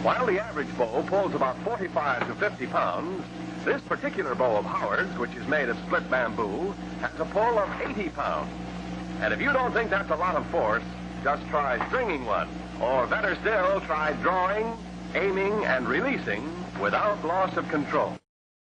While the average bow pulls about 45 to 50 pounds, this particular bow of Howard's, which is made of split bamboo, has a pull of 80 pounds. And if you don't think that's a lot of force, just try stringing one. Or better still, try drawing, aiming, and releasing without loss of control.